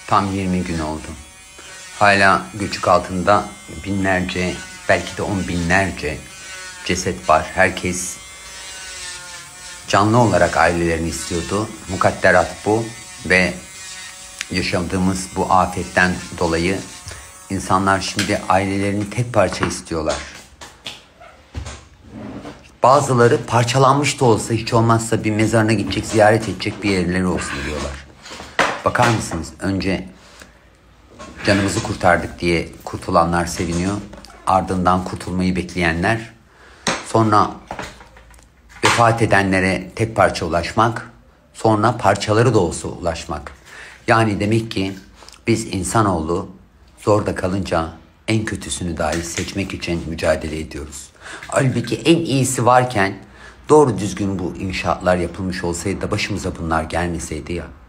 Tam 20 gün oldu. Hala göçük altında binlerce, belki de 10 binlerce ceset var. Herkes canlı olarak ailelerini istiyordu. Mukadderat bu ve yaşadığımız bu afetten dolayı insanlar şimdi ailelerini tek parça istiyorlar. Bazıları parçalanmış da olsa hiç olmazsa bir mezarına gidecek, ziyaret edecek bir yerleri olsun diyorlar. Bakar mısınız? Önce canımızı kurtardık diye kurtulanlar seviniyor. Ardından kurtulmayı bekleyenler. Sonra vefat edenlere tek parça ulaşmak. Sonra parçaları da olsa ulaşmak. Yani demek ki biz insanoğlu zorda kalınca en kötüsünü dahi seçmek için mücadele ediyoruz. Halbuki en iyisi varken doğru düzgün bu inşaatlar yapılmış olsaydı da başımıza bunlar gelmeseydi ya.